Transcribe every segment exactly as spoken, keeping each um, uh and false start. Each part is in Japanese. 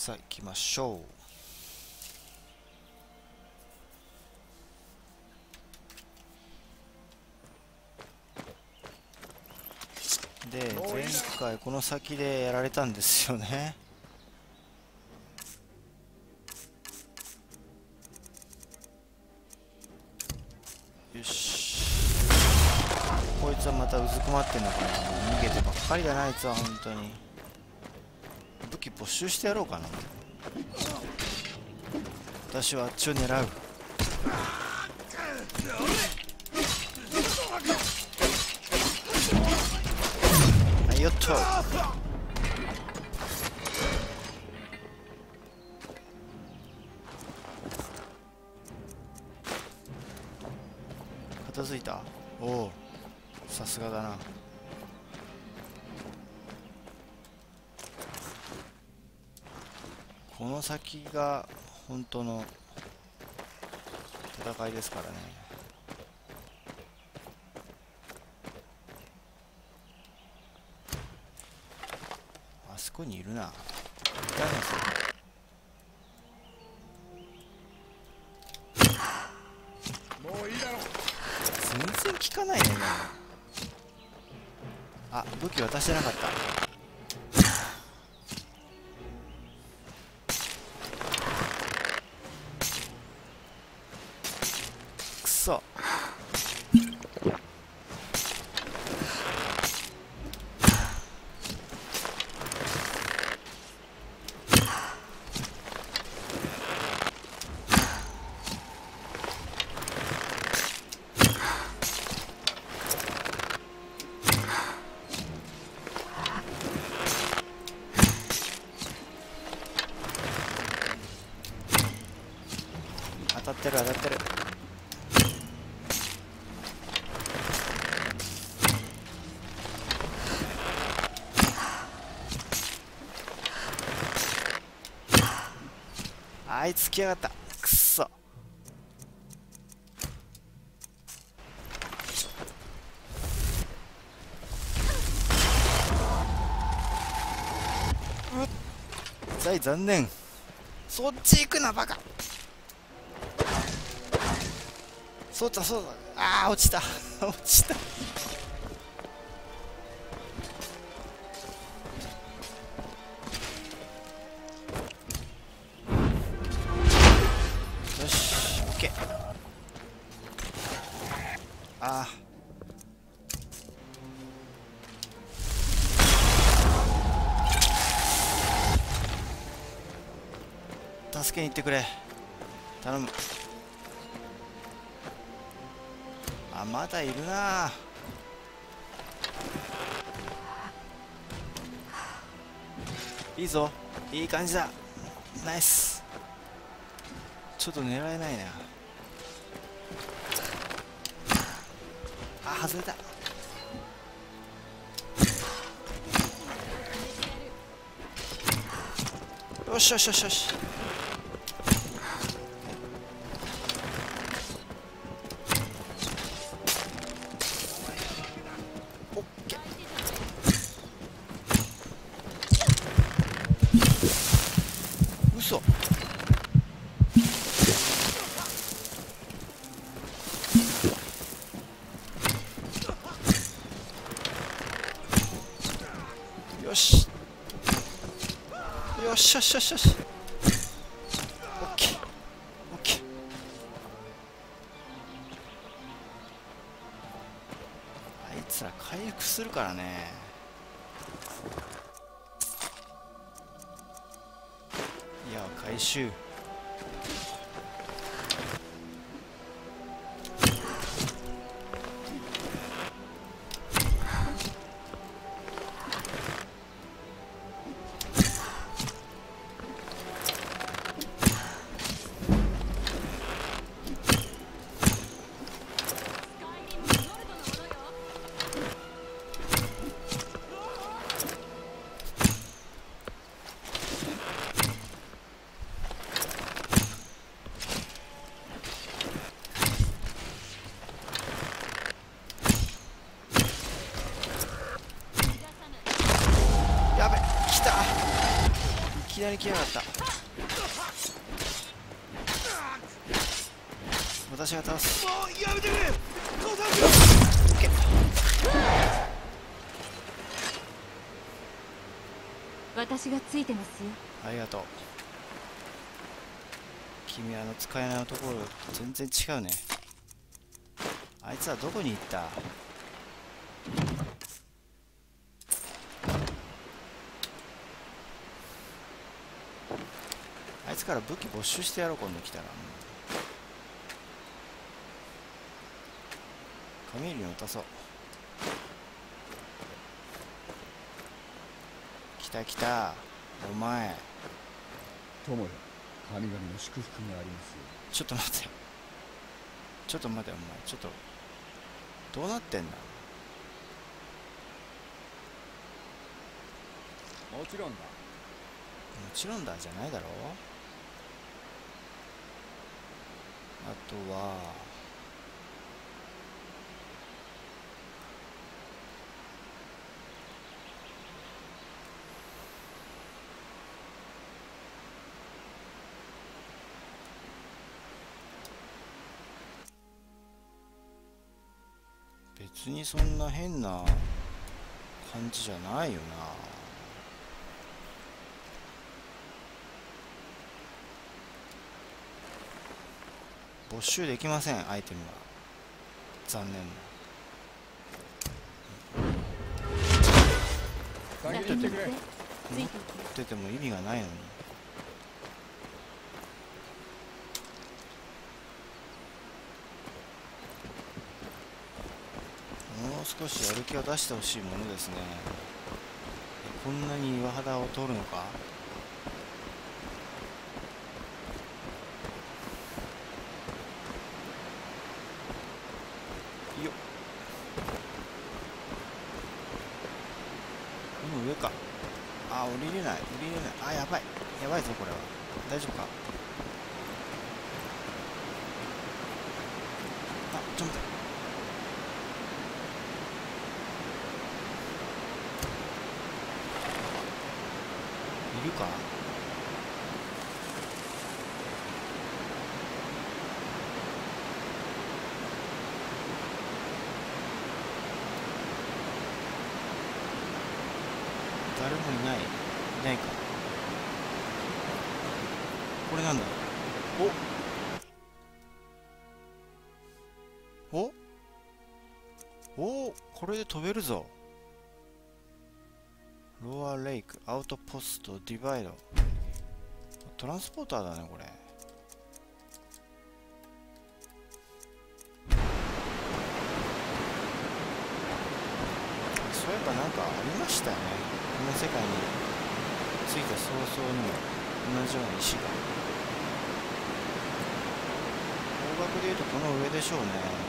さあ行きましょう。で前回この先でやられたんですよね。よし、こいつはまたうずくまってんのかな。逃げてばっかりだなあいつは。本当に武器没収してやろうかな。私はあっちを狙う。はいよっと。片付いた。おお、さすがだな。この先が本当の戦いですからね。あそこにいるな。いたなそれ。もういいだろ。全然効かないね今。あ、武器渡してなかった。くそ。当たってる当たってる。あいつ来やがった。くっそ。うっざい、残念。そっち行くなバカ。そうだそうだ。ああ落ちた落ちた。よし OK。 ああ助けに行ってくれ、頼む。あ、まだいるな。いいぞ、いい感じだ。ナイス。ちょっと狙えないな。あ、外れた。よしよしよしよし。嘘。よしよしよしよしよし。オッケーオッケー。あいつら回復するからね。いや回収。やべ、来た。いきなり来やがった。 私が倒す。 もうやめてくれ。降参しろ。 オッケー。 私がついてますよ。 ありがとう。君あの使えないところ全然違うね。あいつはどこに行った？あいつから武器没収してやろう、今度来たら。カミールに渡そう。来た来た、お前。 友よ、神々の祝福がありますよ。 ちょっと待ってよ。ちょっと待てよ、お前。ちょっとどうなってんだ。 もちろんだ。 もちろんだじゃないだろう。あとは別にそんな変な感じじゃないよな。没収できません、アイテムは。残念な。 先に行ってくれ。 ついてい持ってても意味がないのに。もう少しやる気を出してほしいものですね。こんなに岩肌を通るのか。よっ、この上か。あ、降りれない、降りれない。あ、やばいやばいぞ、これは。大丈夫か。あ、ちょっと待って。いるか。誰もいない。いないか。これなんだ。おおお、これで飛べるぞ。ロアレイク、アウトポスト、ディバイド。トランスポーターだね、これ。そういえばなんかありましたよね。この世界に着いた早々にも同じような石が。方角でいうとこの上でしょうね。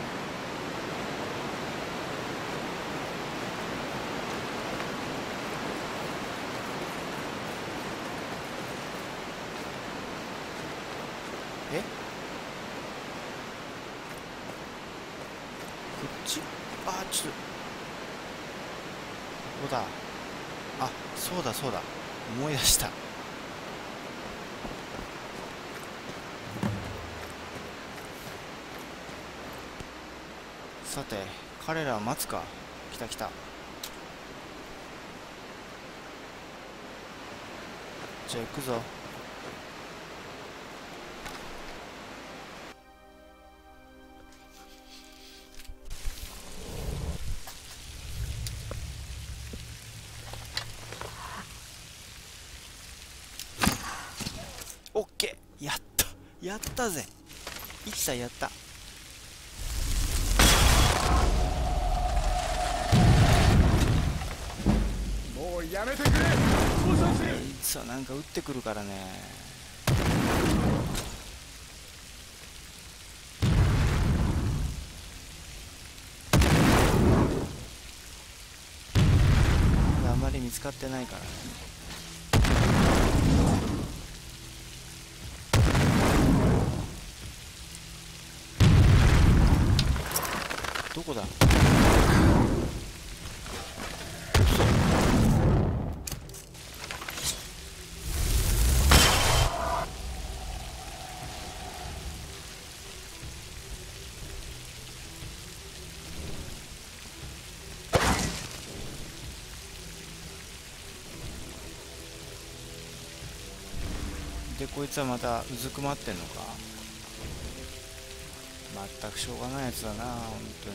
え、こっち。あ、ちょっとここだ。あ、そうだそうだ、思い出した。さて彼らは待つか。来た来た。じゃあ行くぞ。オッケー、やったやったぜ。一体やった。 もうやめてくれ。降参せ。 あいつはなんか撃ってくるからね。あんまり見つかってないからね。どこだ。 でこいつはまたうずくまってんのか。全くしょうがないやつだな本当に。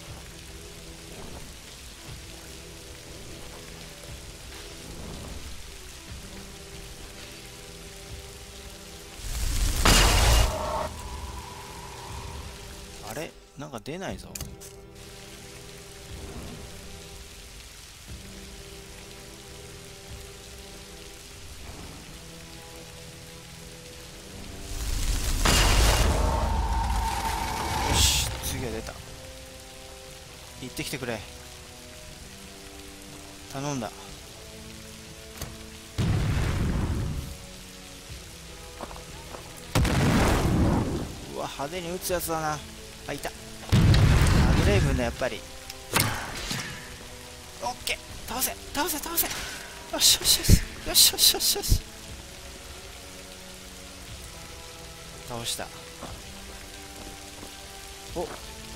あれなんか出ないぞ。行ってきてくれ。頼んだ。うわ派手に撃つやつだな。あいた。アグレイブンだやっぱり。オッケー倒せ倒せ倒せ。よしよしよしよしよしよしよし。倒した。お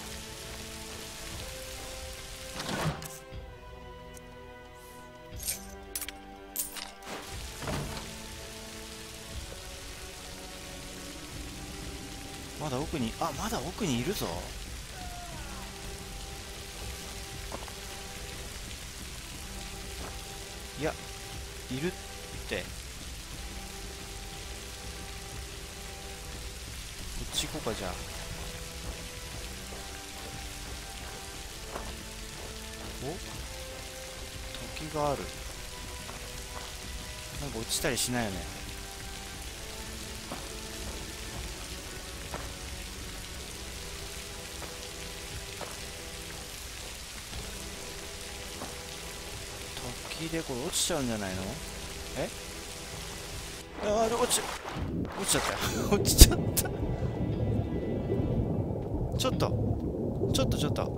まだ奥に、あ、まだ奥にいるぞ。いや、いるって。こっち行こうか、じゃあ。お？時がある。なんか落ちたりしないよね。でこれ落ちちゃうんじゃないの？え？ああ、落ち落ちちゃったよ。落ちちゃった。ちょっとちょっとちょっと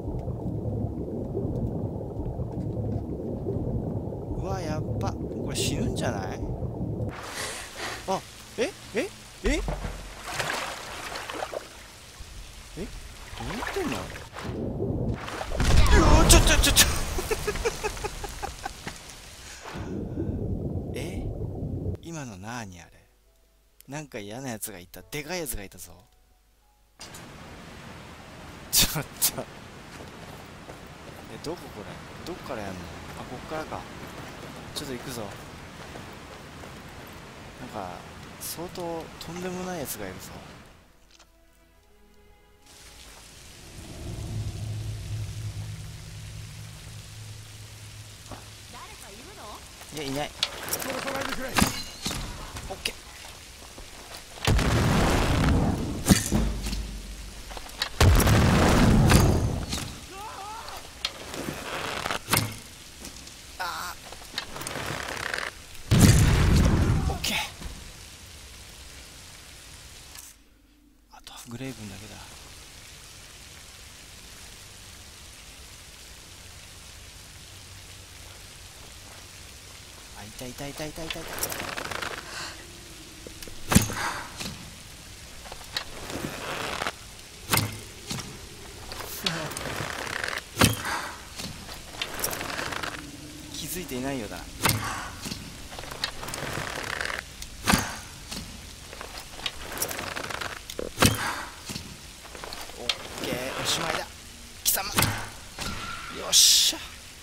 うわやっば、これ死ぬんじゃない？あ、えええええどうなってんの？うわちょちょちょちょえ今のなーにあれ、なんか嫌なやつがいた。でかいやつがいたぞ。ちょっとえどここれ、どっからやんの？あ、こっからか。ちょっと行くぞ。なんか相当とんでもないやつがいるぞ。いやいない。オッケー。あーオッケー。あとはグレイブンだけだ。あ、いたいたいたいたいたいた。気づいていないようだ。オッケー、おしまいだ貴様。よっしゃ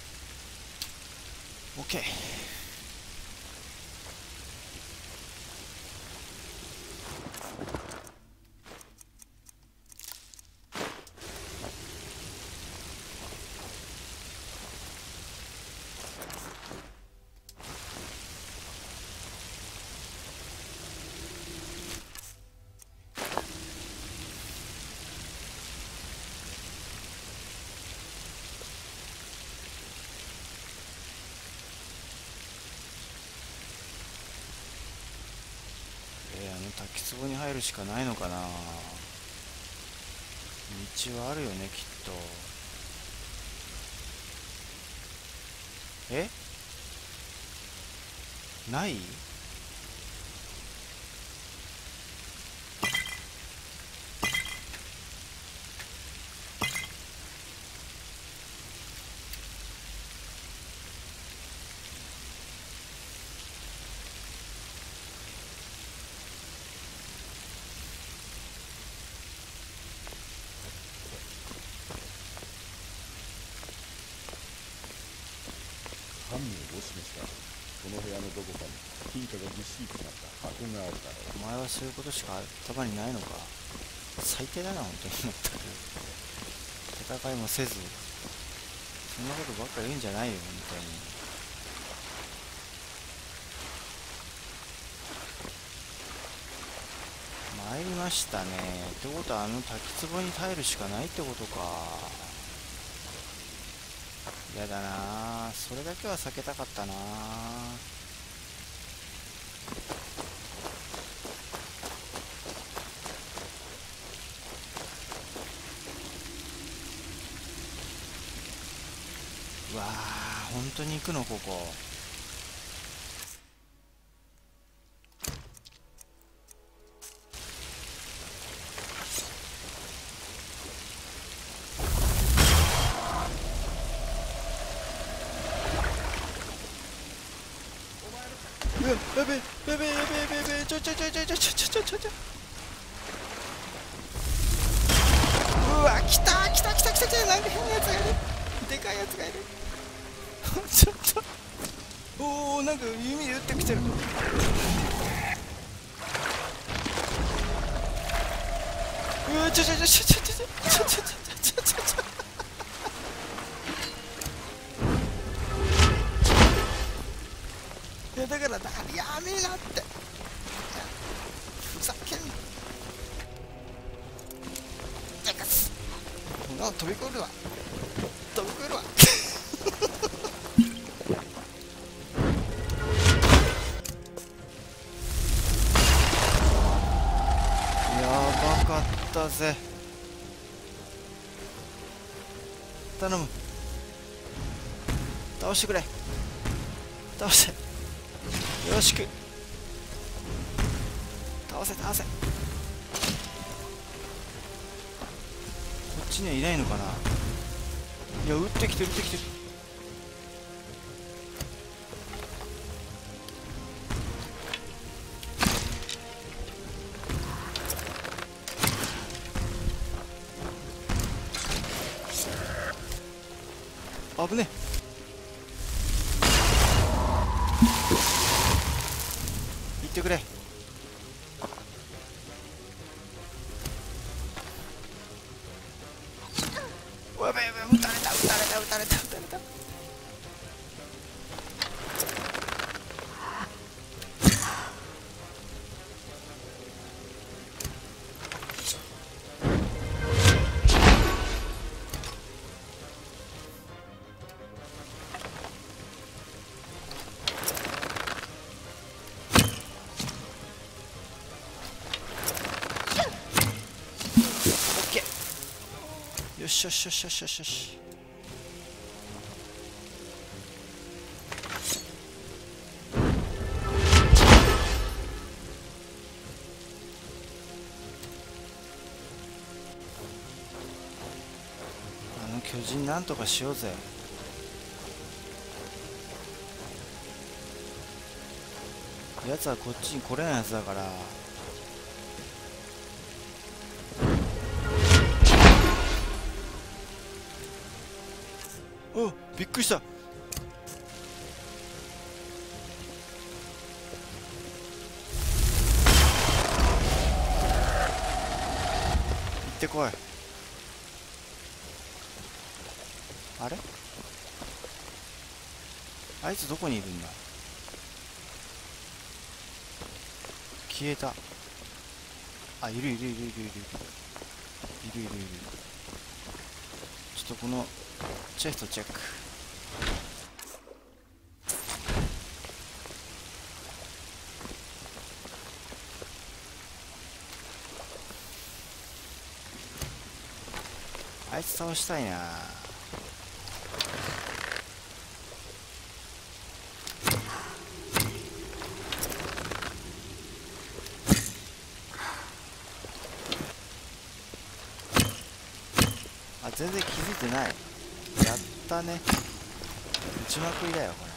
オッケー。滝壺に入るしかないのかな。道はあるよねきっと。え？ない？ 犯人を示した。この部屋のどこかに金貨がぎっしりとなった箱があるだろう。 お前はそういうことしか頭にないのか。最低だな本当に。全く戦いもせずそんなことばっか言うんじゃないよ本当に。参りましたね。ってことはあの滝壺に耐えるしかないってことか。やだな、それだけは避けたかったな。うわー、本当に行くのここ。やべやべやべやべやべ、ちょちょちょちょちょちょちょちょちょ。うわ、来た来た来た来た来た、なんか変なやつがいる。でかいやつがいる。ちょっと、おお、なんか弓で撃ってきてる。うわ、ちょちょちょちょちょちょちょちょちょちょちょちょちょ。いやだからだからやめなって、ふざけんじゃかす。こんなの飛び越えるわ飛び越えるわ。やばかったぜ。頼む、倒してくれ、倒して、よろしく。倒せ倒せ。こっちにはいないのかな。いや、撃ってきてる撃ってきてる。危ねえ。行ってくれ。うわ、やべやべ、撃たれた撃たれた撃たれた撃たれた。よしよしよしよしよしよし。あの巨人なんとかしようぜ。やつはこっちに来れないやつだから。お、びっくりした。行ってこい。あれ、あいつどこにいるんだ。消えた。あ、いるいるいるいるいるいるいるいるいる。ちょっとこのチェストチェック。あいつ倒したいな。あ、全然気づいてない。やったね。打ちまくりだよこれ。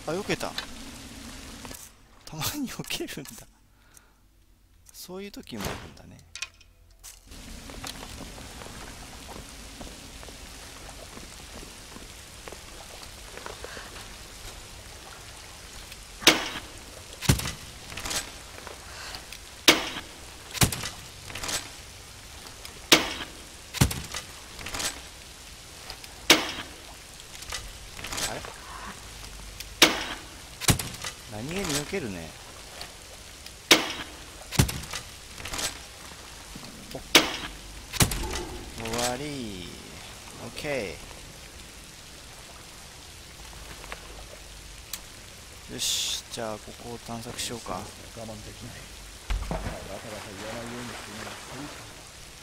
あ、避けた。たまに避けるんだ。そういう時もあるんだね。あれ、何気に避けるね。終わり。オッケー。よし、じゃあここを探索しようか。 我慢できない。バタバタ言わないようにするのが精一杯。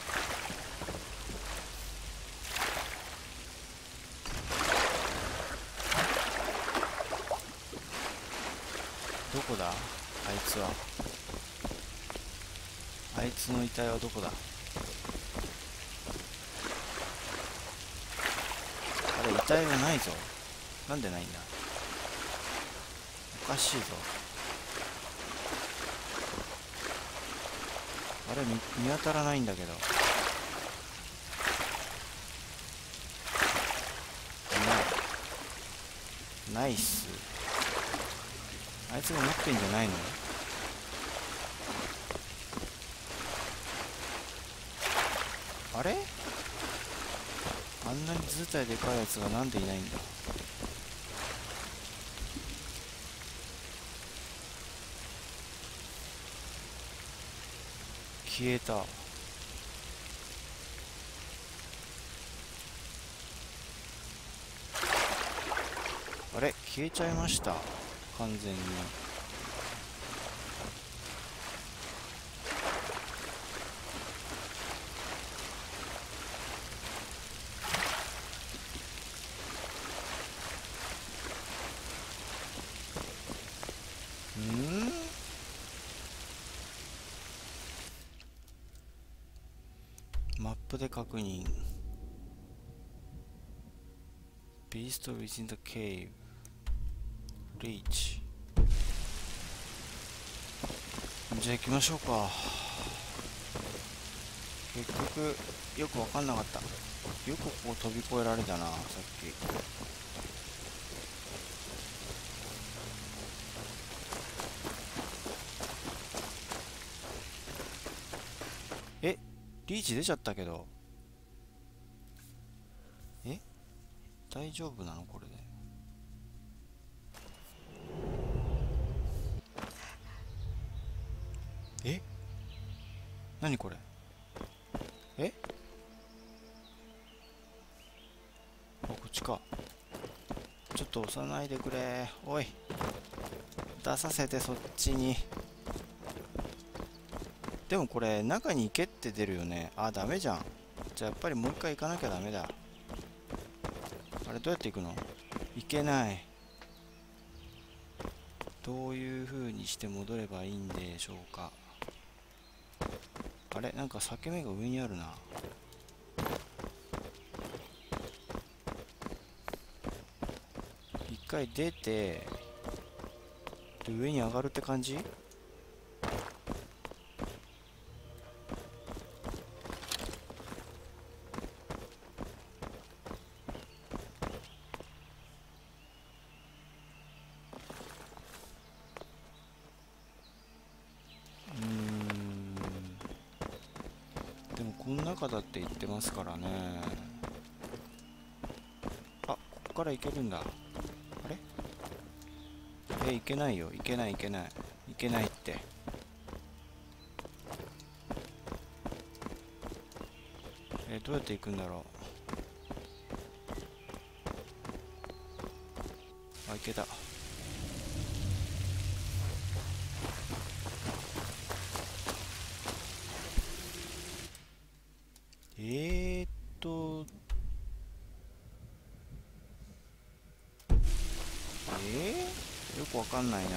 どこだあいつは。あいつの遺体はどこだ。あれ、遺体がないぞ。なんでないんだ。おかしいぞ。あれ、見、見当たらないんだけど。ない。ナイス。あいつが持ってんじゃないの？あれ、あんなに図体でかいやつがなんでいないんだ。消えた。あれ、消えちゃいました。完全に。んーマップで確認。Beast within the cave Reach。 じゃあ行きましょうか。結局よく分かんなかった。よくここ飛び越えられたな、さっき。え、リーチ出ちゃったけど。え、大丈夫なのこれで。え、何これ。え、あ、こっちか。ちょっと押さないでくれ。おい、出させて、そっちに。でもこれ中に行けって出るよね。あ、ダメじゃん。じゃあやっぱりもう一回行かなきゃダメだ。あれ、どうやって行くの？行けない。どういう風にして戻ればいいんでしょうか。あれ、なんか裂け目が上にあるな。一回出て、で上に上がるって感じ？うーん。でもこの中だって言ってますからね。あ、ここから行けるんだ。あれ？え、行けないよ。行けない行けない。行けないって。え、どうやって行くんだろう。あ、行けた。えーっとえー、よくわかんないな。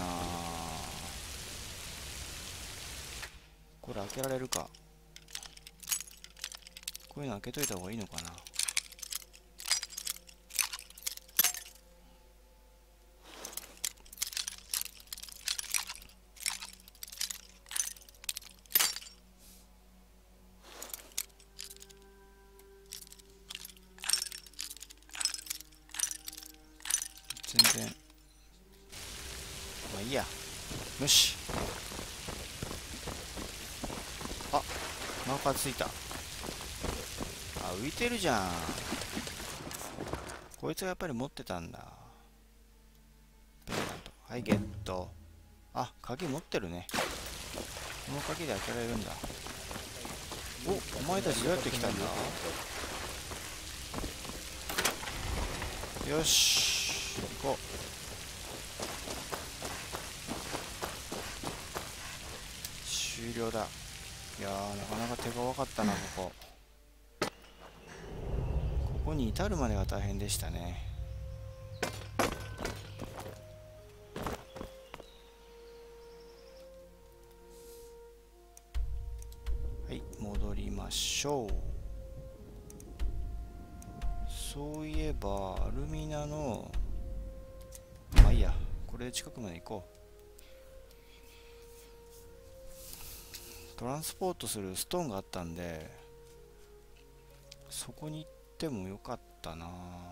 これ開けられるか。こういうの開けといた方がいいのかな。 全然まあいいや。よし。あ、マーカーついた。あ、浮いてるじゃん。こいつがやっぱり持ってたんだ。はい、ゲット。あ、鍵持ってるね。この鍵で開けられるんだ。お、お前たちどうやって来たんだ。よし、行こう。終了だ。いやー、なかなか手強かったな、ここ。ここに至るまでが大変でしたね。はい、戻りましょう。そういえばアルミナの、まあいいや、これで近くまで行こう。トランスポートするストーンがあったんで、そこに行ってもよかったな。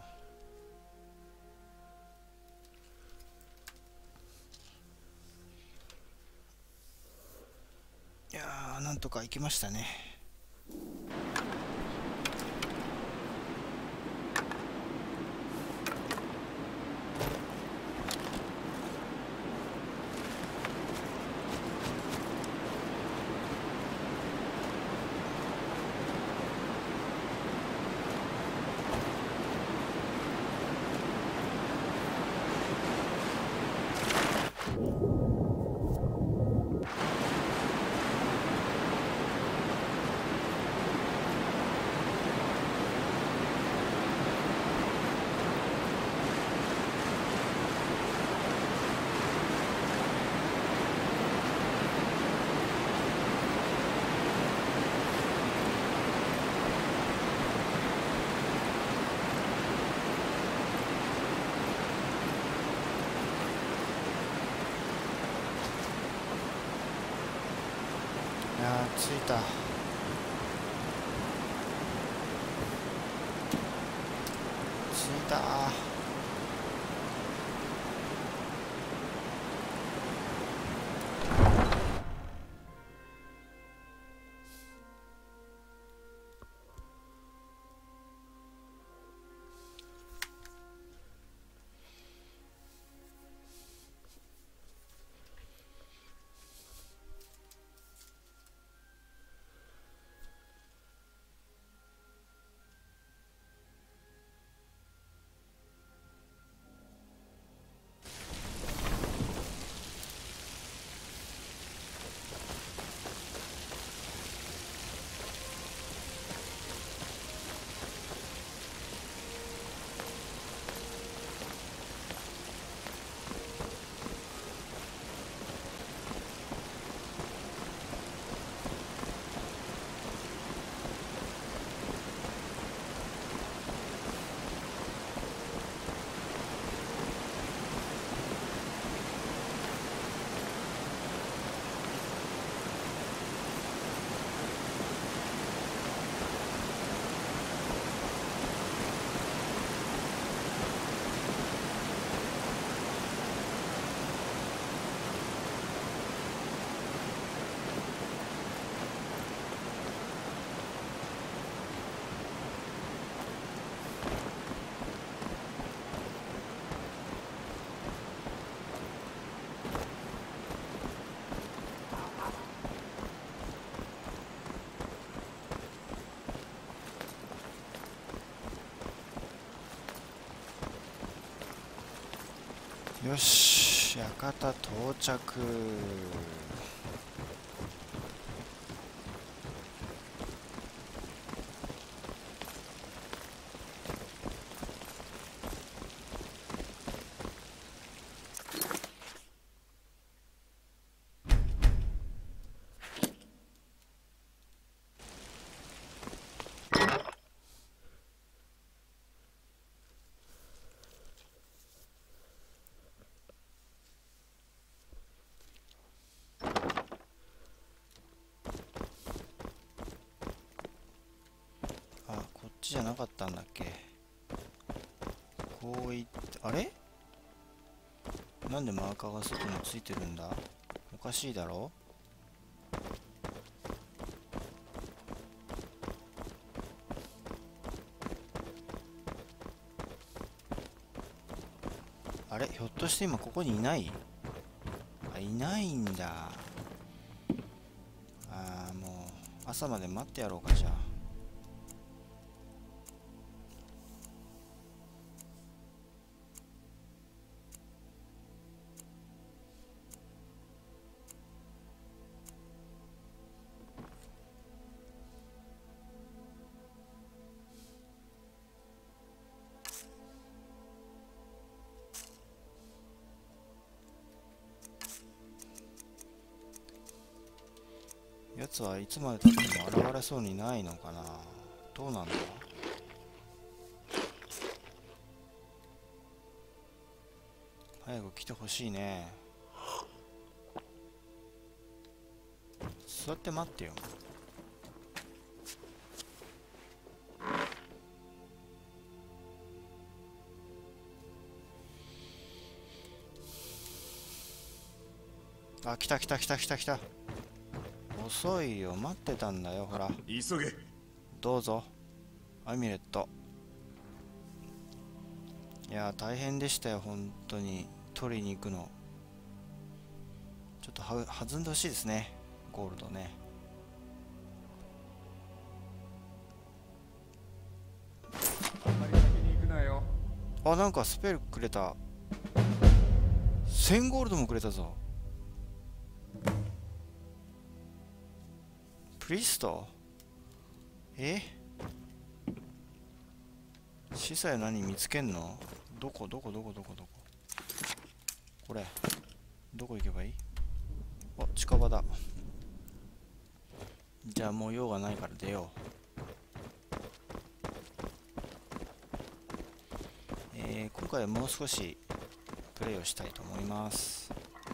いやー、なんとか行きましたね。いやー、着いた。着いたー。よし、館到着。あ、こっちじゃなかったんだっけ。こういって、あれなんでマーカーが外についてるんだ？おかしいだろ？あれ、ひょっとして今ここにいない？あ、いないんだ。あー、もう朝まで待ってやろうか。じゃあやつはいつまでたっても現れそうにないのかな。どうなんだ。早く来てほしいね。座って待ってよ。あ、来た来た来た来た来た。遅いよ、待ってたんだよ。ほら、 急げ。 どうぞアミュレット。いやー、大変でしたよ本当に。取りに行くのちょっとは弾んでほしいですね、ゴールドね。 あんまり先に行くなよ。 あ、なんかスペルくれた。せんゴールドもくれたぞ。プリスト？え？司祭何見つけんの？どこどこどこどこどこ？これどこ行けばいい？あ、近場だ。じゃあもう用がないから出よう。えー、今回はもう少しプレイをしたいと思います。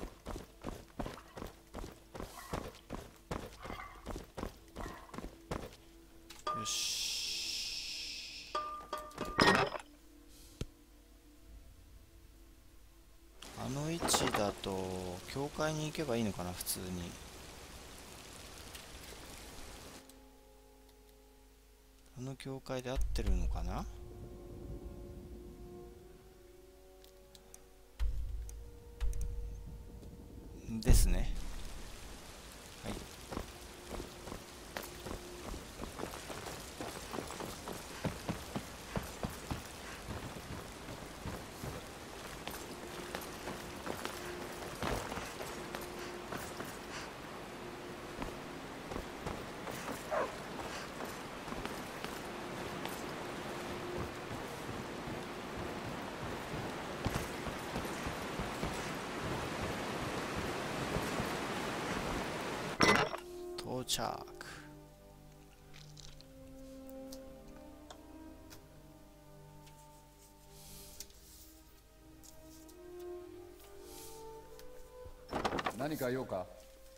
よし。あの位置だと教会に行けばいいのかな、普通に。あの教会で合ってるのかな。ですね。はい。到着。 何か用か？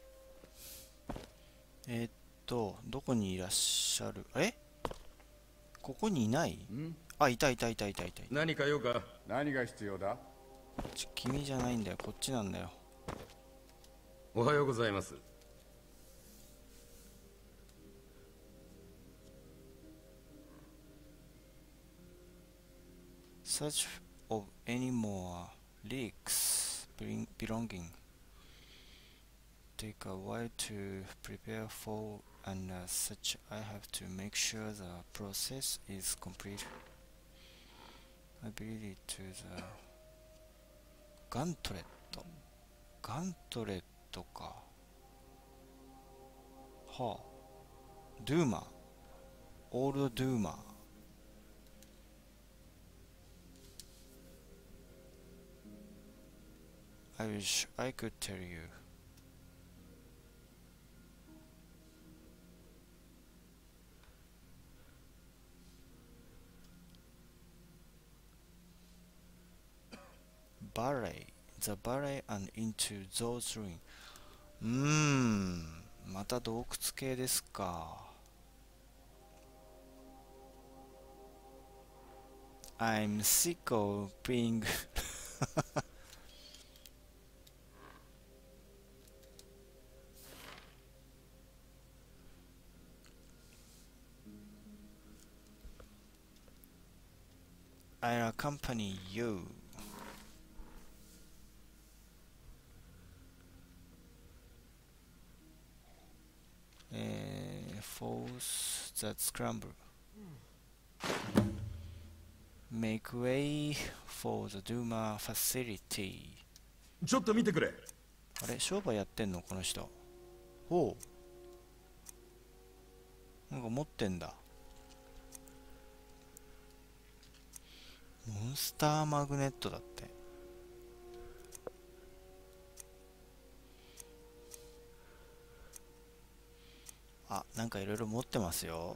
えーっとどこにいらっしゃる？え、ここにいない？ ん？ あ、いたいたいたいたいたいた。 何か用か？ 何が必要だ？ ち君じゃないんだよ、こっちなんだよ。 おはようございます。 Search of any more leaks belonging. Take a while to prepare for, and as such I have to make sure the process is complete. I believe it to the gauntlet. ガントレットか。はあ。ドゥーマー。オールドドゥーマー。I wish I could tell you. Ballet, the ballet and into those ruins. うーん、また洞窟系ですか。I'm sick of being I'll accompany you. えー、Force the scramble. Make way for the Duma facility. ちょっと見てくれ。 あれ、商売やってんのこの人。ほう。なんか持ってんだ。モンスターマグネットだって。あ、なんかいろいろ持ってますよ。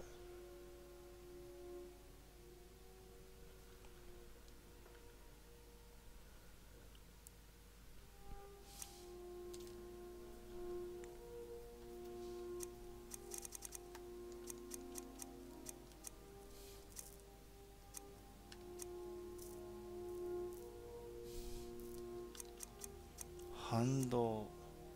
反動。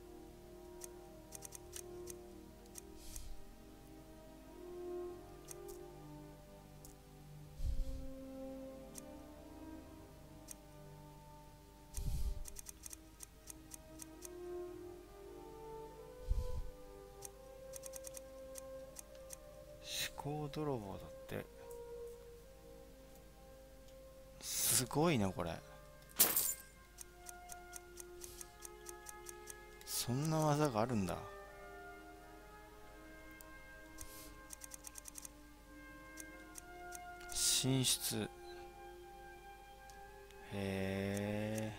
思考泥棒だって。すごいなこれ。そんな技があるんだ。進出。へえ。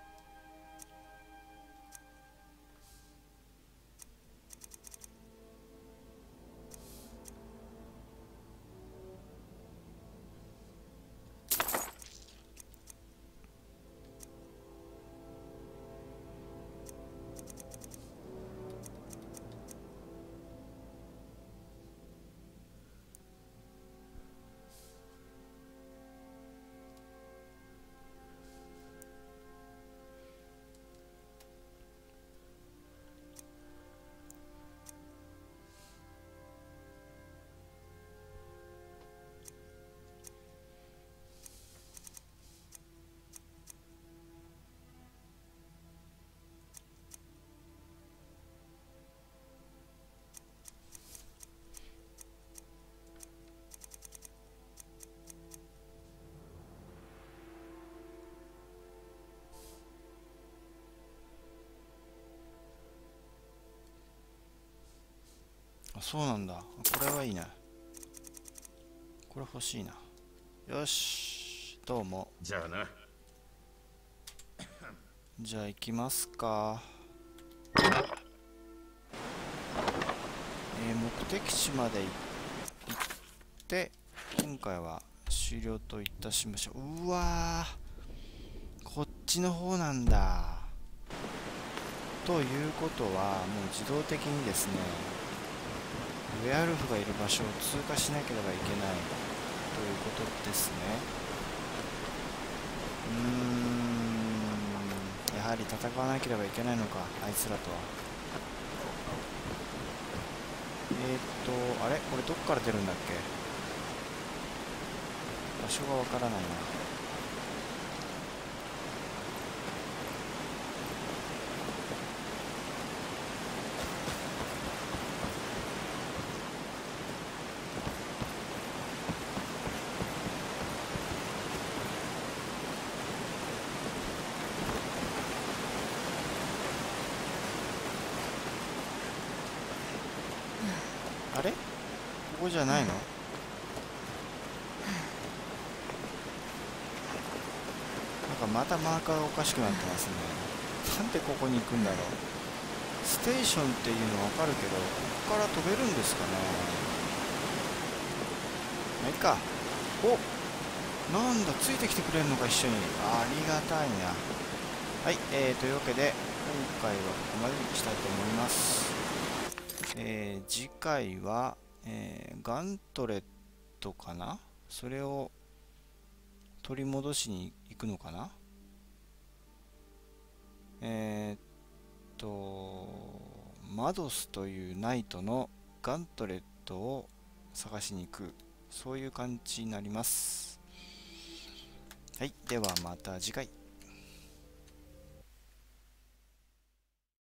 あ、そうなんだ。これはいいな。これ欲しいな。よし、どうも。 じゃあな。 じゃあ行きますか。えー、目的地まで行って今回は終了といたしましょう。うわー、こっちの方なんだ。ということはもう自動的にですね、ウェアルフがいる場所を通過しなければいけないということですね。うーん、やはり戦わなければいけないのか、あいつらとは。えーっとあれ、これどっから出るんだっけ。場所がわからないな。あれ、ここじゃないの。なんかまたマーカーがおかしくなってますね。なんでここに行くんだろう。ステーションっていうのわかるけど、ここから飛べるんですかね。まあいいか。お、なんだ、ついてきてくれるのか一緒に。ありがたいな。はい、えー、というわけで今回はここまでにしたいと思います。えー、次回は、えー、ガントレットかな、それを取り戻しに行くのかな。えー、っとマドスというナイトのガントレットを探しに行く、そういう感じになります。 はい、ではまた次回。